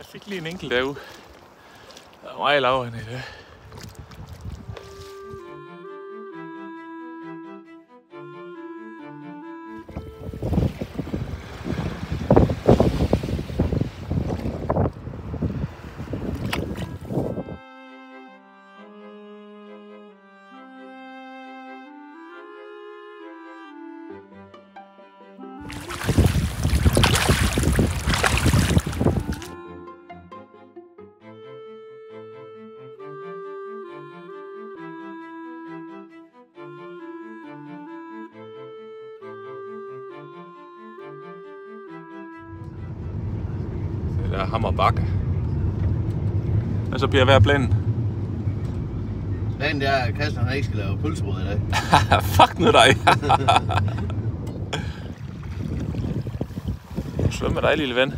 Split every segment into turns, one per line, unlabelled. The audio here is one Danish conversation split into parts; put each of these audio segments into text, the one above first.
fik lige en enkelt derude. Der var meget lavere i det. Der er hammer bakke. Og så bliver jeg ved at blande.
Planen er, at Christian ikke skal lave pølsebrød i dag.
Fuck nu dig! Svøm med dig, lille ven.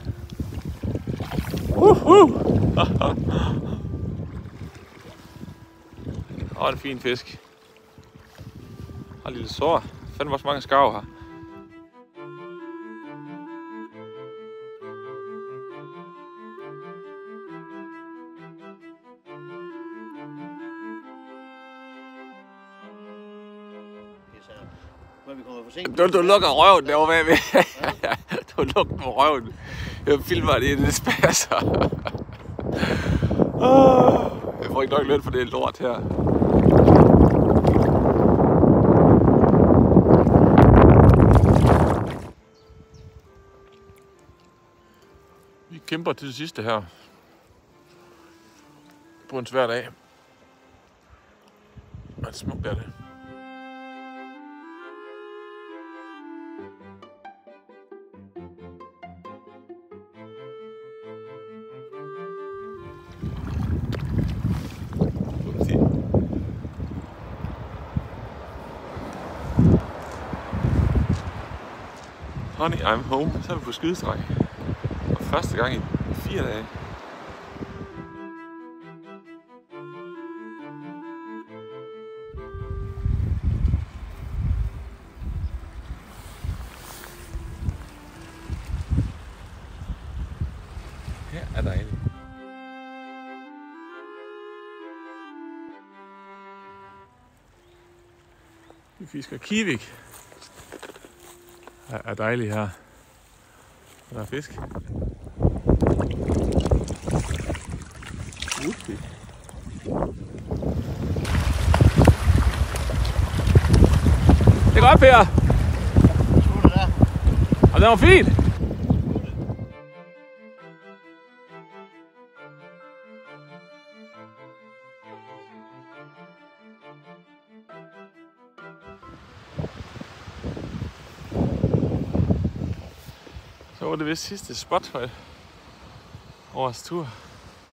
Åh, en fin fisk. Og en lille sår. Fandme også mange skarver her. Du lukker røven derovre bagved. Du lukker på røven. Jeg filmer det i det spasser. Jeg får ikke nok løn for det lort her. Vi kæmper til det sidste her. På en svær dag. Og det smukt er det. Honey, I'm home. Så er vi på skydestræk. Og første gang i 4 dage. Her er dejligt. Vi fisker kivik. Det er dejligt her. Der er fisk. Okay. Det går op her. Og den var fin. Så var det vist sidste spot for årets tur.